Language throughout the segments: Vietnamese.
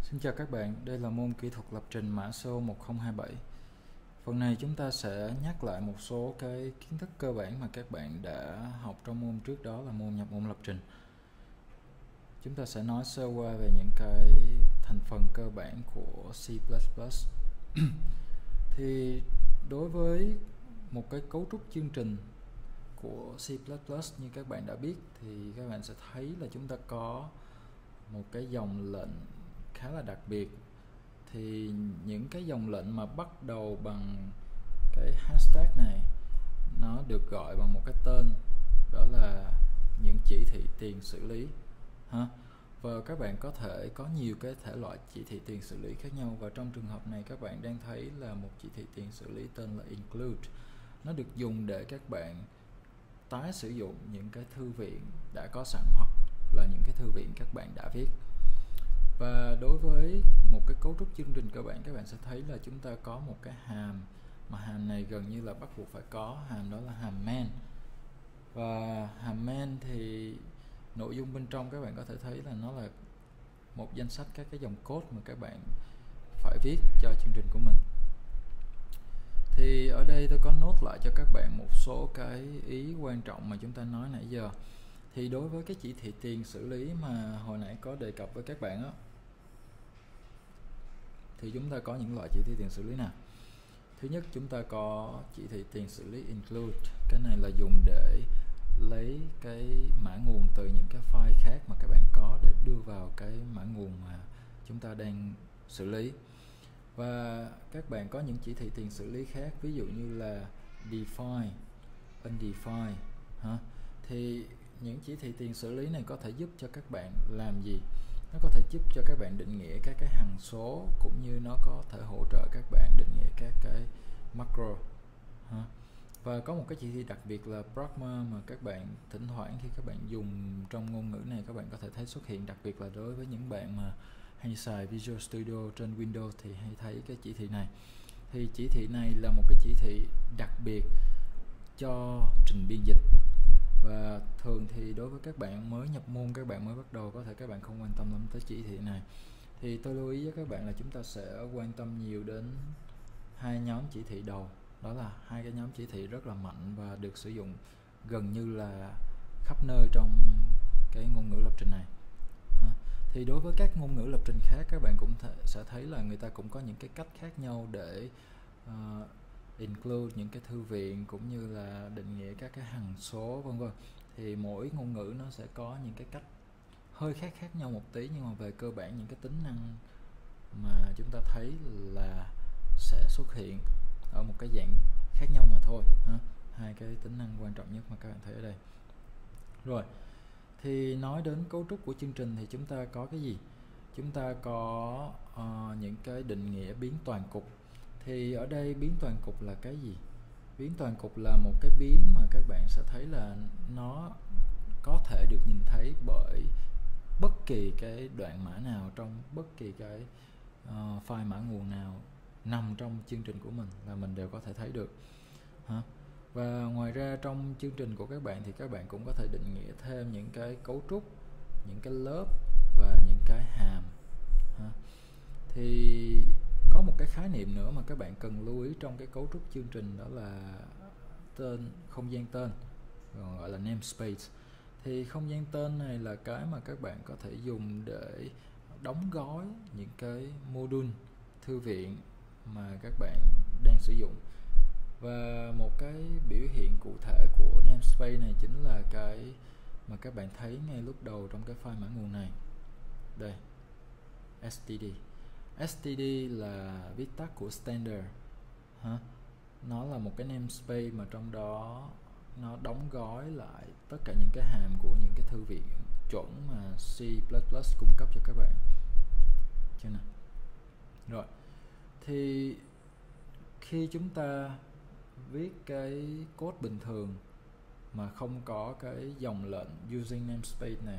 Xin chào các bạn, đây là môn kỹ thuật lập trình mã số 1027. Phần này chúng ta sẽ nhắc lại một số cái kiến thức cơ bản mà các bạn đã học trong môn trước đó là môn nhập môn lập trình. Chúng ta sẽ nói sơ qua về những cái thành phần cơ bản của C++. Thì đối với một cái cấu trúc chương trình của C++ như các bạn đã biết thì các bạn sẽ thấy là chúng ta có một cái dòng lệnh khá là đặc biệt. Thì những cái dòng lệnh mà bắt đầu bằng cái hashtag này nó được gọi bằng một cái tên, đó là những chỉ thị tiền xử lý ha. Và các bạn có thể có nhiều cái thể loại chỉ thị tiền xử lý khác nhau, và trong trường hợp này các bạn đang thấy là một chỉ thị tiền xử lý tên là include. Nó được dùng để các bạn tái sử dụng những cái thư viện đã có sẵn hoặc là những cái thư viện các bạn đã viết. Và đối với một cái cấu trúc chương trình cơ bản, các bạn sẽ thấy là chúng ta có một cái hàm, mà hàm này gần như là bắt buộc phải có, hàm đó là hàm main. Và hàm main thì nội dung bên trong các bạn có thể thấy là nó là một danh sách các cái dòng code mà các bạn phải viết cho chương trình của mình. Thì ở đây tôi có nốt lại cho các bạn một số cái ý quan trọng mà chúng ta nói nãy giờ. Thì đối với cái chỉ thị tiền xử lý mà hồi nãy có đề cập với các bạn đó, thì chúng ta có những loại chỉ thị tiền xử lý nào. Thứ nhất, chúng ta có chỉ thị tiền xử lý include. Cái này là dùng để lấy cái mã nguồn từ những cái file khác mà các bạn có để đưa vào cái mã nguồn mà chúng ta đang xử lý. Và các bạn có những chỉ thị tiền xử lý khác, ví dụ như là define, undefined ha. Thì những chỉ thị tiền xử lý này có thể giúp cho các bạn làm gì? Nó có thể giúp cho các bạn định nghĩa các cái hằng số, cũng như nó có thể hỗ trợ các bạn định nghĩa các cái macro ha. Và có một cái chỉ thị đặc biệt là pragma mà các bạn thỉnh thoảng khi các bạn dùng trong ngôn ngữ này các bạn có thể thấy xuất hiện, đặc biệt là đối với những bạn mà hay xài Visual Studio trên Windows thì hay thấy cái chỉ thị này. Thì chỉ thị này là một cái chỉ thị đặc biệt cho trình biên dịch, và thường thì đối với các bạn mới nhập môn, các bạn mới bắt đầu, có thể các bạn không quan tâm lắm tới chỉ thị này. Thì tôi lưu ý với các bạn là chúng ta sẽ quan tâm nhiều đến hai nhóm chỉ thị đầu. Đó là hai cái nhóm chỉ thị rất là mạnh và được sử dụng gần như là khắp nơi trong cái ngôn ngữ lập trình này. Thì đối với các ngôn ngữ lập trình khác, các bạn cũng sẽ thấy là người ta cũng có những cái cách khác nhau để include những cái thư viện, cũng như là định nghĩa các cái hằng số vân vân. Thì mỗi ngôn ngữ nó sẽ có những cái cách hơi khác nhau một tí, nhưng mà về cơ bản những cái tính năng mà chúng ta thấy là sẽ xuất hiện ở một cái dạng khác nhau mà thôi ha. Hai cái tính năng quan trọng nhất mà các bạn thấy ở đây. Rồi, thì nói đến cấu trúc của chương trình thì chúng ta có cái gì? Chúng ta có những cái định nghĩa biến toàn cục. Thì ở đây biến toàn cục là cái gì? Biến toàn cục là một cái biến mà các bạn sẽ thấy là nó có thể được nhìn thấy bởi bất kỳ cái đoạn mã nào trong bất kỳ cái file mã nguồn nào nằm trong chương trình của mình là mình đều có thể thấy được ha. Và ngoài ra trong chương trình của các bạn thì các bạn cũng có thể định nghĩa thêm những cái cấu trúc, những cái lớp và những cái hàm ha. Thì có một cái khái niệm nữa mà các bạn cần lưu ý trong cái cấu trúc chương trình, đó là tên, không gian tên, còn gọi là namespace. Thì không gian tên này là cái mà các bạn có thể dùng để đóng gói những cái module, thư viện mà các bạn đang sử dụng. Và một cái biểu hiện cụ thể của namespace này chính là cái mà các bạn thấy ngay lúc đầu trong cái file mã nguồn này. Đây, std. std là viết tắt của standard ha. Nó là một cái namespace mà trong đó nó đóng gói lại tất cả những cái hàm của những cái thư viện chuẩn mà C++ cung cấp cho các bạn. Chưa nào? Rồi, thì khi chúng ta viết cái code bình thường mà không có cái dòng lệnh using namespace này,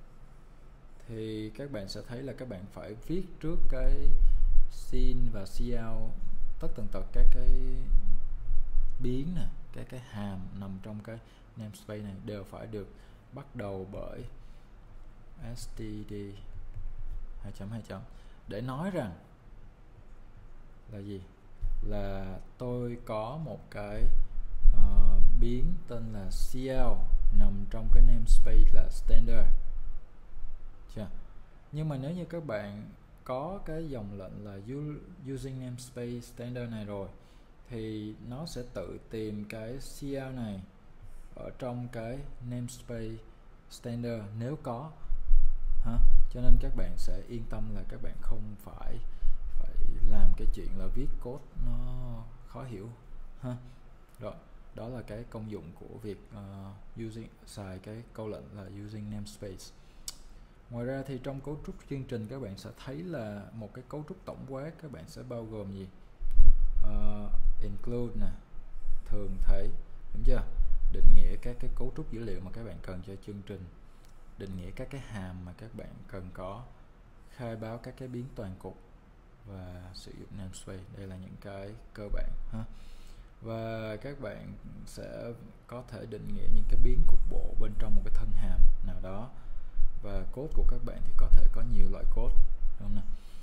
thì các bạn sẽ thấy là các bạn phải viết trước cái sin và cout, tất tần tật các cái biến nè, các cái hàm nằm trong cái namespace này đều phải được bắt đầu bởi std 2.2. để nói rằng là gì, là tôi có một cái biến tên là CL nằm trong cái namespace là standard. Nhưng mà nếu như các bạn có cái dòng lệnh là using namespace standard này rồi thì nó sẽ tự tìm cái CL này ở trong cái namespace standard nếu có ha. Cho nên các bạn sẽ yên tâm là các bạn không phải làm cái chuyện là viết code nó khó hiểu ha. Rồi, đó là cái công dụng của việc xài cái câu lệnh là using namespace. Ngoài ra thì trong cấu trúc chương trình các bạn sẽ thấy là một cái cấu trúc tổng quát các bạn sẽ bao gồm gì? Include nè, thường thấy, đúng chưa? Định nghĩa các cái cấu trúc dữ liệu mà các bạn cần cho chương trình, định nghĩa các cái hàm mà các bạn cần có, khai báo các cái biến toàn cục và sử dụng namespace. Đây là những cái cơ bản ha. Và các bạn sẽ có thể định nghĩa những cái biến cục bộ bên trong một cái thân hàm nào đó. Và code của các bạn thì có thể có nhiều loại code, đúng không nào?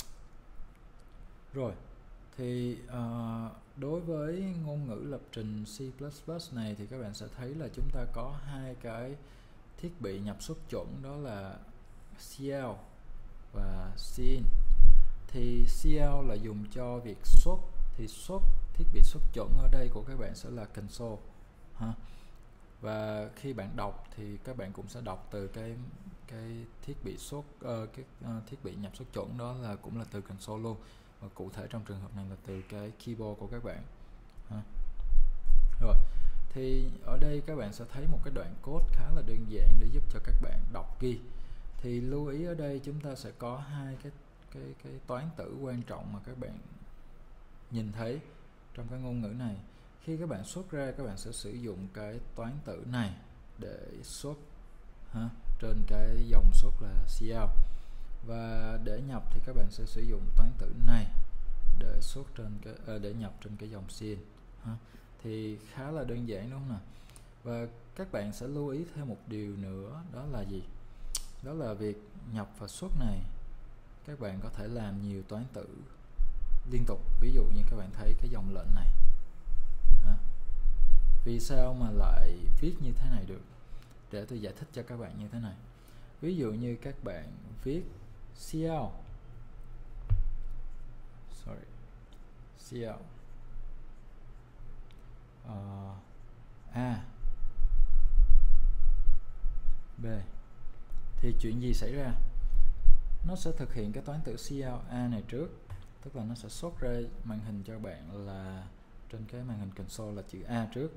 Rồi, thì đối với ngôn ngữ lập trình C++ này thì các bạn sẽ thấy là chúng ta có hai cái thiết bị nhập xuất chuẩn, đó là CL và Cin. Thì CL là dùng cho việc xuất, thì thiết bị xuất chuẩn ở đây của các bạn sẽ là console ha. Và khi bạn đọc thì các bạn cũng sẽ đọc từ cái thiết bị thiết bị nhập xuất chuẩn đó là cũng là từ console luôn. Và cụ thể trong trường hợp này là từ cái keyboard của các bạn ha. Rồi, thì ở đây các bạn sẽ thấy một cái đoạn code khá là đơn giản để giúp cho các bạn đọc ghi. Thì lưu ý ở đây chúng ta sẽ có hai cái toán tử quan trọng mà các bạn nhìn thấy trong cái ngôn ngữ này. Khi các bạn xuất ra, các bạn sẽ sử dụng cái toán tử này để xuất ha, trên cái dòng xuất là CL. Và để nhập thì các bạn sẽ sử dụng toán tử này để xuất trên cái để nhập trên cái dòng Cin ha. Thì khá là đơn giản, đúng không nào? Và các bạn sẽ lưu ý thêm một điều nữa, đó là gì? Đó là việc nhập và xuất này các bạn có thể làm nhiều toán tử liên tục. Ví dụ như các bạn thấy cái dòng lệnh này ha. Vì sao mà lại viết như thế này được? Để tôi giải thích cho các bạn như thế này. Ví dụ như các bạn viết CL A B thì chuyện gì xảy ra? Nó sẽ thực hiện cái toán tử CL A này trước, tức là nó sẽ xuất ra màn hình cho bạn là trên cái màn hình console là chữ A trước.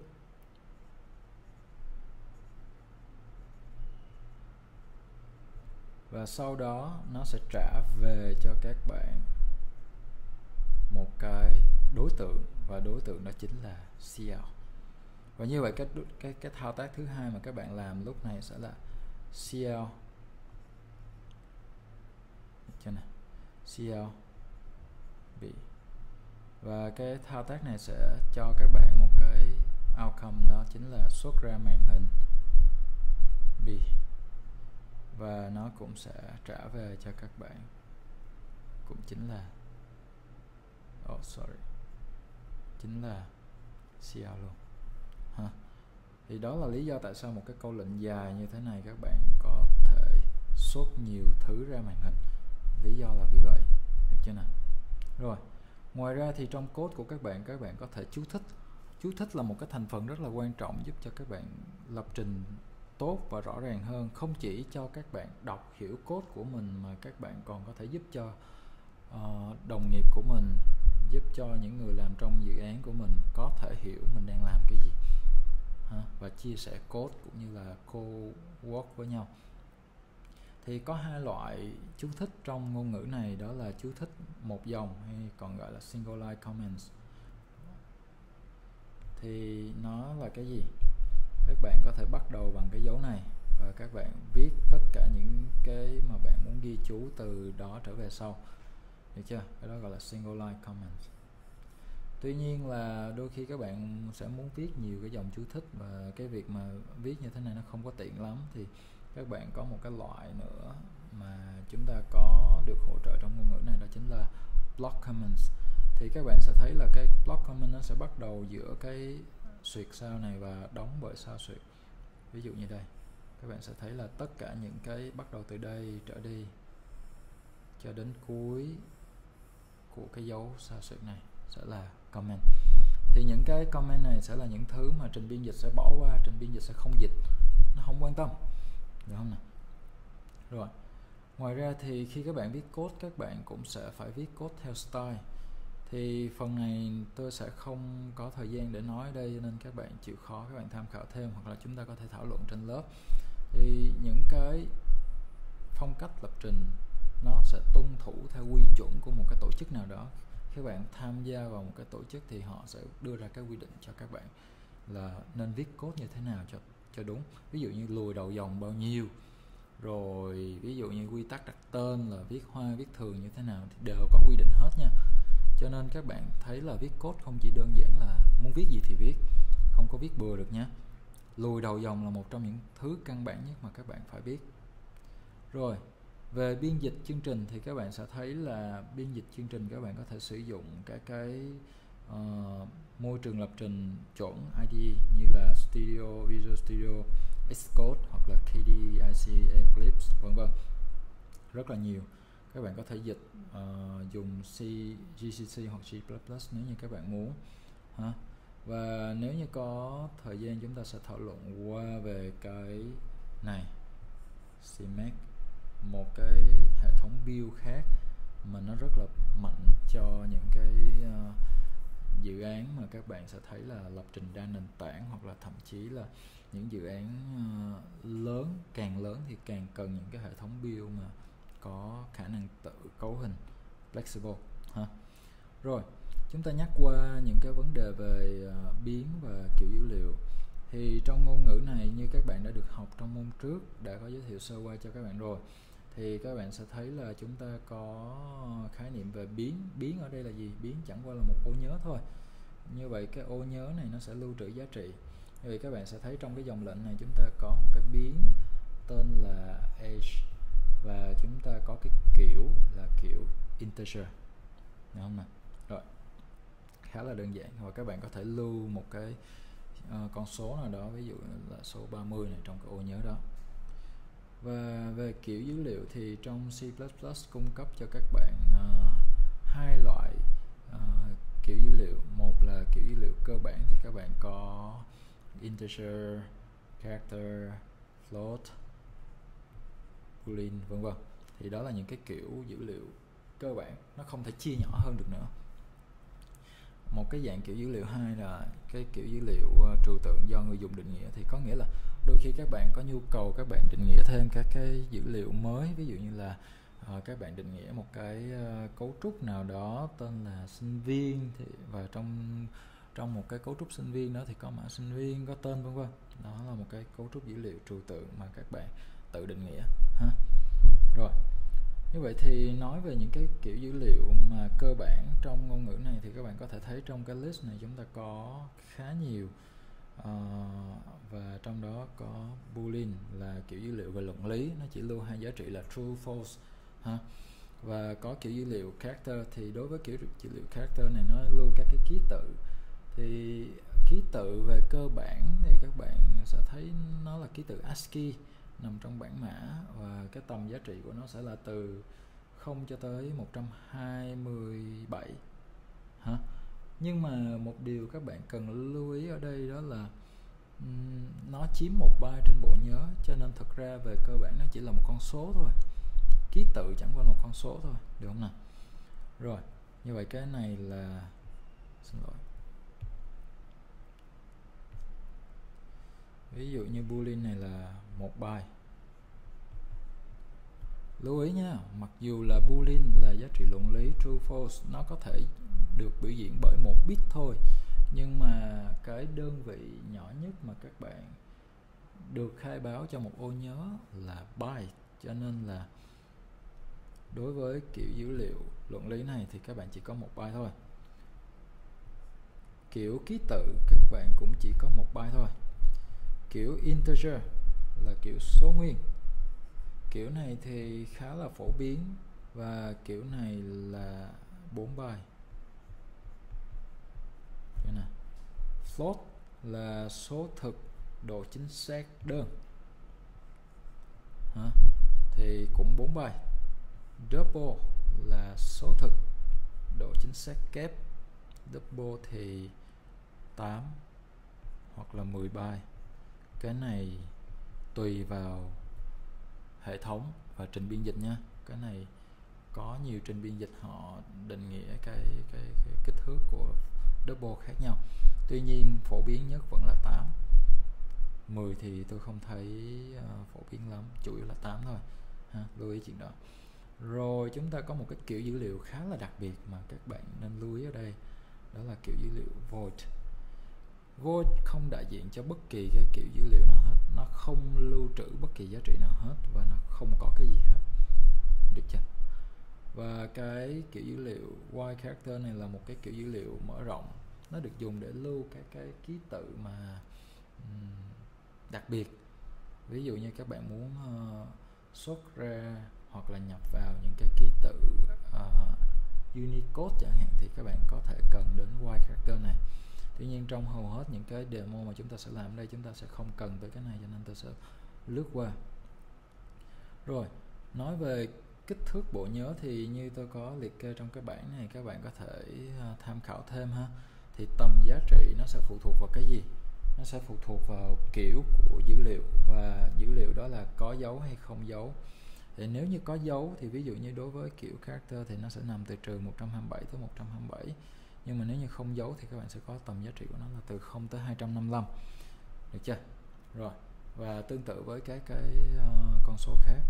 Và sau đó nó sẽ trả về cho các bạn một cái đối tượng, và đối tượng đó chính là CL. Và như vậy cái thao tác thứ hai mà các bạn làm lúc này sẽ là CL CL B. Và cái thao tác này sẽ cho các bạn một cái outcome, đó chính là xuất ra màn hình B. Và nó cũng sẽ trả về cho các bạn cũng chính là chính là CL luôn ha. Thì đó là lý do tại sao một cái câu lệnh dài như thế này các bạn có thể xuất nhiều thứ ra màn hình. Lý do là vì vậy, được chưa nào? Rồi, ngoài ra thì trong code của các bạn có thể chú thích. Chú thích là một cái thành phần rất là quan trọng giúp cho các bạn lập trình tốt và rõ ràng hơn, không chỉ cho các bạn đọc hiểu code của mình mà các bạn còn có thể giúp cho đồng nghiệp của mình, giúp cho những người làm trong dự án của mình có thể hiểu mình đang làm cái gì ha, và chia sẻ code cũng như là co-work với nhau. Thì có hai loại chú thích trong ngôn ngữ này, đó là chú thích một dòng hay còn gọi là single line comments. Thì nó là cái gì? Các bạn có thể bắt đầu bằng cái dấu này và các bạn viết tất cả những cái mà bạn muốn ghi chú từ đó trở về sau, được chưa? Cái đó gọi là single line comments. Tuy nhiên là đôi khi các bạn sẽ muốn viết nhiều cái dòng chú thích và cái việc mà viết như thế này nó không có tiện lắm, thì các bạn có một cái loại nữa mà chúng ta có được hỗ trợ trong ngôn ngữ này, đó chính block comments. Thì các bạn sẽ thấy là cái block comment nó sẽ bắt đầu giữa cái xuyệt sao này và đóng bởi sao xuyệt. Ví dụ như đây, các bạn sẽ thấy là tất cả những cái bắt đầu từ đây trở đi cho đến cuối của cái dấu sao xuyệt này sẽ là comment. Thì những cái comment này sẽ là những thứ mà trình biên dịch sẽ bỏ qua, trình biên dịch sẽ không dịch, nó không quan tâm, được không nào? Rồi, ngoài ra thì khi các bạn viết code, các bạn cũng sẽ phải viết code theo style. Thì phần này tôi sẽ không có thời gian để nói ở đây, nên các bạn chịu khó các bạn tham khảo thêm, hoặc là chúng ta có thể thảo luận trên lớp. Thì những cái phong cách lập trình nó sẽ tuân thủ theo quy chuẩn của một cái tổ chức nào đó. Các bạn tham gia vào một cái tổ chức thì họ sẽ đưa ra cái quy định cho các bạn là nên viết code như thế nào cho đúng. Ví dụ như lùi đầu dòng bao nhiêu, rồi ví dụ như quy tắc đặt tên là viết hoa viết thường như thế nào thì đều có quy định hết nha. Cho nên các bạn thấy là viết code không chỉ đơn giản là muốn viết gì thì viết, không có viết bừa được nhé. Lùi đầu dòng là một trong những thứ căn bản nhất mà các bạn phải biết. Rồi, về biên dịch chương trình thì các bạn sẽ thấy là biên dịch chương trình các bạn có thể sử dụng các cái môi trường lập trình chuẩn IDE như là Studio, Visual Studio, Xcode hoặc là KDE, Eclipse, vân vân. Rất là nhiều. Các bạn có thể dịch dùng C, GCC hoặc C++ nếu như các bạn muốn ha. Và nếu như có thời gian chúng ta sẽ thảo luận qua về cái này, CMake, một cái hệ thống build khác mà nó rất là mạnh cho những cái dự án mà các bạn sẽ thấy là lập trình đa nền tảng, hoặc là thậm chí là những dự án lớn, càng lớn thì càng cần những cái hệ thống build mà có khả năng tự cấu hình flexible ha. Rồi, chúng ta nhắc qua những cái vấn đề về biến và kiểu dữ liệu. Thì trong ngôn ngữ này, như các bạn đã được học trong môn trước, đã có giới thiệu sơ qua cho các bạn rồi, thì các bạn sẽ thấy là chúng ta có khái niệm về biến. Biến ở đây là gì? Biến chẳng qua là một ô nhớ thôi. Như vậy cái ô nhớ này nó sẽ lưu trữ giá trị. Như vậy các bạn sẽ thấy trong cái dòng lệnh này chúng ta có một cái biến tên là age, và chúng ta có cái kiểu là kiểu integer, được không nào? Rồi, khá là đơn giản. Và các bạn có thể lưu một cái con số nào đó, ví dụ là số 30 này trong cái ô nhớ đó. Và về kiểu dữ liệu thì trong C++ cung cấp cho các bạn hai loại kiểu dữ liệu. Một là kiểu dữ liệu cơ bản thì các bạn có integer, character, float, boolean, vân vân. Thì đó là những cái kiểu dữ liệu cơ bản, nó không thể chia nhỏ hơn được nữa. Một cái dạng kiểu dữ liệu hai là cái kiểu dữ liệu trừu tượng do người dùng định nghĩa. Thì có nghĩa là đôi khi các bạn có nhu cầu các bạn định nghĩa thêm các cái dữ liệu mới. Ví dụ như là các bạn định nghĩa một cái cấu trúc nào đó tên là sinh viên, thì và trong một cái cấu trúc sinh viên đó thì có mã sinh viên, có tên, vân vân. Đó là một cái cấu trúc dữ liệu trừu tượng mà các bạn tự định nghĩa ha. Rồi, như vậy thì nói về những cái kiểu dữ liệu mà cơ bản trong ngôn ngữ này thì các bạn có thể thấy trong cái list này chúng ta có khá nhiều, và trong đó có boolean là kiểu dữ liệu về luận lý, nó chỉ lưu hai giá trị là true, false ha. Và có kiểu dữ liệu character, thì đối với kiểu dữ liệu character này nó lưu các cái ký tự. Thì ký tự về cơ bản thì các bạn sẽ thấy nó là ký tự ASCII nằm trong bảng mã, và cái tầm giá trị của nó sẽ là từ 0 cho tới 127 hả? Nhưng mà một điều các bạn cần lưu ý ở đây đó là nó chiếm một byte trên bộ nhớ, cho nên thực ra về cơ bản nó chỉ là một con số thôi. Ký tự chẳng qua là một con số thôi, được không nào? Rồi, như vậy cái này là, xin lỗi, ví dụ như boolean này là 1 byte. Lưu ý nha, mặc dù là boolean là giá trị luận lý true false, nó có thể được biểu diễn bởi một bit thôi, nhưng mà cái đơn vị nhỏ nhất mà các bạn được khai báo cho một ô nhớ là byte, cho nên là đối với kiểu dữ liệu luận lý này thì các bạn chỉ có 1 byte thôi. Kiểu ký tự các bạn cũng chỉ có 1 byte thôi. Kiểu integer là kiểu số nguyên. Kiểu này thì khá là phổ biến, và kiểu này là 4 byte. Đây nè. Float là số thực độ chính xác đơn thì cũng 4 byte. Double là số thực độ chính xác kép, double thì 8 hoặc là 10 byte. Cái này tùy vào hệ thống và trình biên dịch nha. Cái này có nhiều trình biên dịch họ định nghĩa cái kích thước của double khác nhau. Tuy nhiên phổ biến nhất vẫn là 8. 10 thì tôi không thấy phổ biến lắm, chủ yếu là 8 thôi ha, lưu ý chuyện đó. Rồi chúng ta có một cái kiểu dữ liệu khá là đặc biệt mà các bạn nên lưu ý ở đây, đó là kiểu dữ liệu void. Void không đại diện cho bất kỳ cái kiểu dữ liệu nào hết, nó không lưu trữ bất kỳ giá trị nào hết và nó không có cái gì hết, được chưa? Và cái kiểu dữ liệu white character này là một cái kiểu dữ liệu mở rộng, nó được dùng để lưu cái ký tự mà đặc biệt. Ví dụ như các bạn muốn xuất ra hoặc là nhập vào những cái ký tự Unicode chẳng hạn thì các bạn có thể cần đến white character này. Tuy nhiên trong hầu hết những cái demo mà chúng ta sẽ làm đây, chúng ta sẽ không cần tới cái này, cho nên tôi sẽ lướt qua. Rồi, nói về kích thước bộ nhớ thì như tôi có liệt kê trong cái bảng này, các bạn có thể tham khảo thêm ha. Thì tầm giá trị nó sẽ phụ thuộc vào cái gì? Nó sẽ phụ thuộc vào kiểu của dữ liệu, và dữ liệu đó là có dấu hay không dấu. Thì nếu như có dấu thì ví dụ như đối với kiểu character thì nó sẽ nằm từ trừ 127 tới 127. Nhưng mà nếu như không dấu thì các bạn sẽ có tầm giá trị của nó là từ 0 tới 255. Được chưa? Rồi, và tương tự với cái con số khác.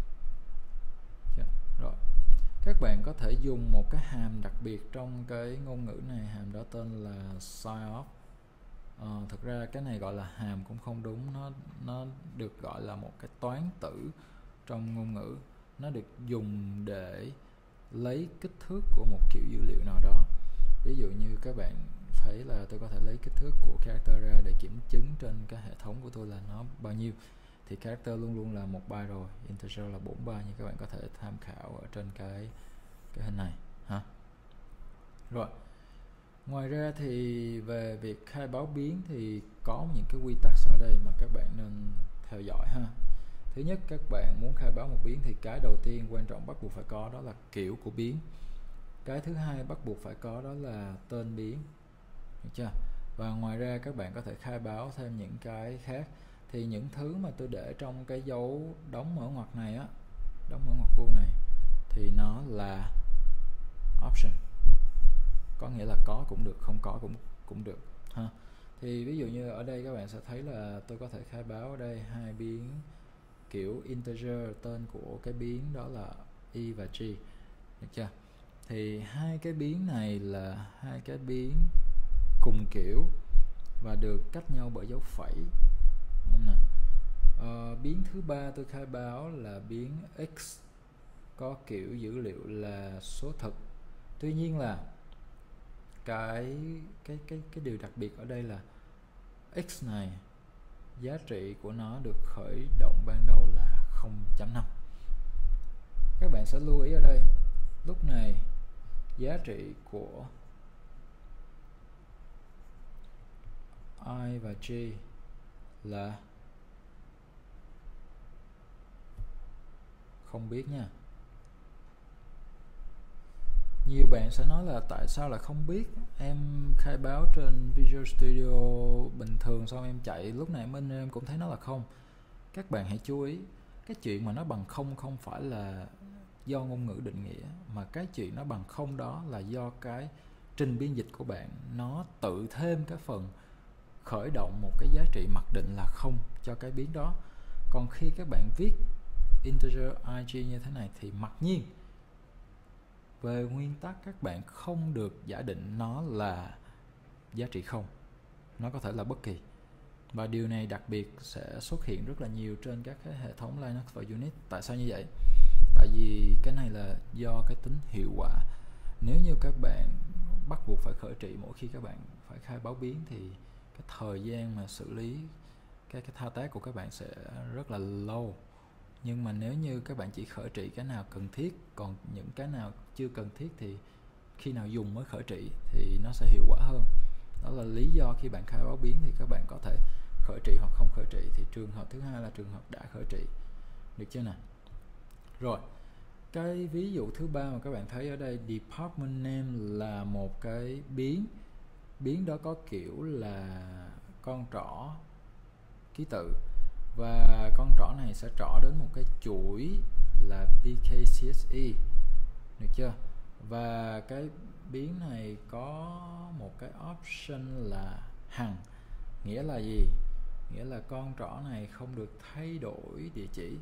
Rồi, các bạn có thể dùng một cái hàm đặc biệt trong cái ngôn ngữ này, hàm đó tên là sign-off. Thực ra cái này gọi là hàm cũng không đúng, nó được gọi là một cái toán tử trong ngôn ngữ. Nó được dùng để lấy kích thước của một kiểu dữ liệu nào đó. Ví dụ như các bạn thấy là tôi có thể lấy kích thước của character ra để kiểm chứng trên cái hệ thống của tôi là nó bao nhiêu. Thì character luôn luôn là 1 byte rồi, integer là 4 byte, như các bạn có thể tham khảo ở trên cái hình này ha. Rồi, ngoài ra thì về việc khai báo biến thì có những cái quy tắc sau đây mà các bạn nên theo dõi ha. Thứ nhất, các bạn muốn khai báo một biến thì cái đầu tiên quan trọng bắt buộc phải có đó là kiểu của biến. Cái thứ hai bắt buộc phải có đó là tên biến, được chưa? Và ngoài ra các bạn có thể khai báo thêm những cái khác. Thì những thứ mà tôi để trong cái dấu đóng mở ngoặc này á, đóng mở ngoặc vuông này, thì nó là option, có nghĩa là có cũng được, không có cũng được ha. Thì ví dụ như ở đây các bạn sẽ thấy là tôi có thể khai báo ở đây hai biến kiểu integer, tên của cái biến đó là y và g, được chưa? Thì hai cái biến này là hai cái biến cùng kiểu và được cách nhau bởi dấu phẩy, đúng không nào? Biến thứ ba tôi khai báo là biến x, có kiểu dữ liệu là số thực. Tuy nhiên là cái điều đặc biệt ở đây là x này giá trị của nó được khởi động ban đầu là 0.5. Các bạn sẽ lưu ý ở đây, lúc này giá trị của I và J là không biết nha. Nhiều bạn sẽ nói là tại sao lại không biết, em khai báo trên Visual Studio bình thường xong em chạy lúc này bên em cũng thấy nó là không. Các bạn hãy chú ý, cái chuyện mà nó bằng không không phải là do ngôn ngữ định nghĩa, mà cái chuyện nó bằng không đó là do cái trình biên dịch của bạn nó tự thêm cái phần khởi động một cái giá trị mặc định là không cho cái biến đó. Còn khi các bạn viết integer ig như thế này thì mặc nhiên về nguyên tắc các bạn không được giả định nó là giá trị không, nó có thể là bất kỳ. Và điều này đặc biệt sẽ xuất hiện rất là nhiều trên các cái hệ thống Linux và Unix. Tại sao như vậy? Tại vì cái này là do cái tính hiệu quả. Nếu như các bạn bắt buộc phải khởi trị mỗi khi các bạn phải khai báo biến thì cái thời gian mà xử lý cái thao tác của các bạn sẽ rất là lâu. Nhưng mà nếu như các bạn chỉ khởi trị cái nào cần thiết, còn những cái nào chưa cần thiết thì khi nào dùng mới khởi trị thì nó sẽ hiệu quả hơn. Đó là lý do khi bạn khai báo biến thì các bạn có thể khởi trị hoặc không khởi trị. Thì trường hợp thứ hai là trường hợp đã khởi trị, được chưa nào? Rồi, cái ví dụ thứ ba mà các bạn thấy ở đây, department name là một cái biến đó có kiểu là con trỏ ký tự, và con trỏ này sẽ trỏ đến một cái chuỗi là BKCSE, được chưa? Và cái biến này có một cái option là hằng, nghĩa là gì? Nghĩa là con trỏ này không được thay đổi địa chỉ.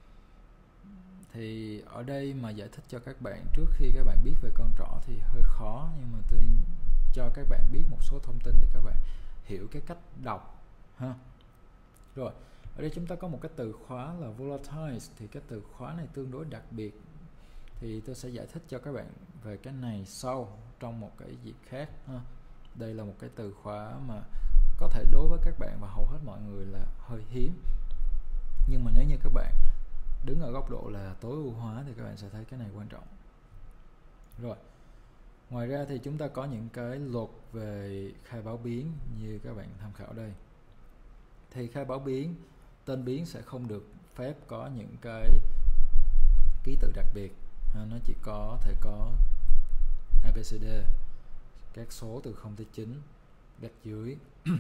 Thì ở đây mà giải thích cho các bạn trước khi các bạn biết về con trỏ thì hơi khó, nhưng mà tôi cho các bạn biết một số thông tin để các bạn hiểu cái cách đọc ha. Rồi, ở đây chúng ta có một cái từ khóa là volatile, thì cái từ khóa này tương đối đặc biệt, thì tôi sẽ giải thích cho các bạn về cái này sau trong một cái dịp khác ha. Đây là một cái từ khóa mà có thể đối với các bạn và hầu hết mọi người là hơi hiếm, nhưng mà nếu như các bạn đứng ở góc độ là tối ưu hóa thì các bạn sẽ thấy cái này quan trọng. Rồi, ngoài ra thì chúng ta có những cái luật về khai báo biến như các bạn tham khảo đây. Thì khai báo biến, tên biến sẽ không được phép có những cái ký tự đặc biệt, nó chỉ có thể có ABCD, các số từ 0 tới 9 gạch dưới.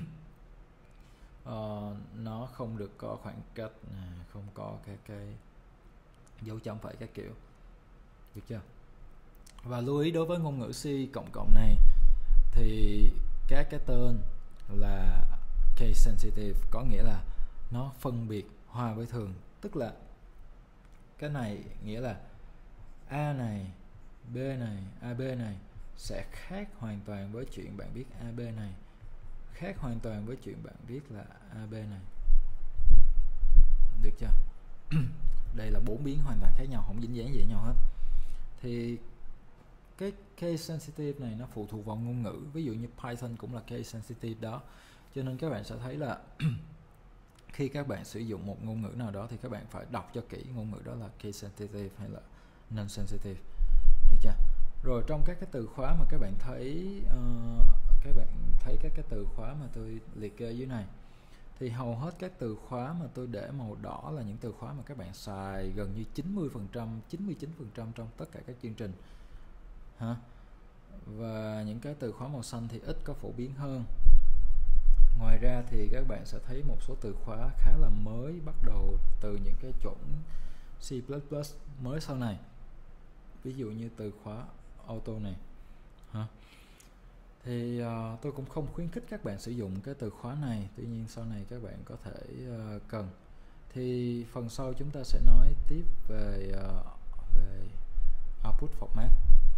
Nó không được có khoảng cách, không có cái dấu chấm phẩy các kiểu, được chưa? Và lưu ý đối với ngôn ngữ C cộng này thì các cái tên là case sensitive, có nghĩa là nó phân biệt hòa với thường, tức là cái này nghĩa là A này, B này, AB này sẽ khác hoàn toàn với chuyện bạn viết AB này, khác hoàn toàn với chuyện bạn viết là AB này, được chưa? Đây là 4 biến hoàn toàn khác nhau, không dính dáng gì với nhau hết. Thì cái case sensitive này nó phụ thuộc vào ngôn ngữ, ví dụ như Python cũng là case sensitive đó, cho nên các bạn sẽ thấy là khi các bạn sử dụng một ngôn ngữ nào đó thì các bạn phải đọc cho kỹ ngôn ngữ đó là case sensitive hay là non sensitive, được chưa? Rồi trong các cái từ khóa mà các bạn thấy các cái từ khóa mà tôi liệt kê dưới này, thì hầu hết các từ khóa mà tôi để màu đỏ là những từ khóa mà các bạn xài gần như 90%, 99% trong tất cả các chương trình ha. Và những cái từ khóa màu xanh thì ít có phổ biến hơn. Ngoài ra thì các bạn sẽ thấy một số từ khóa khá là mới, bắt đầu từ những cái chuẩn C++ mới sau này, ví dụ như từ khóa auto này ha. Thì tôi cũng không khuyến khích các bạn sử dụng cái từ khóa này, tuy nhiên sau này các bạn có thể cần. Thì phần sau chúng ta sẽ nói tiếp về output format.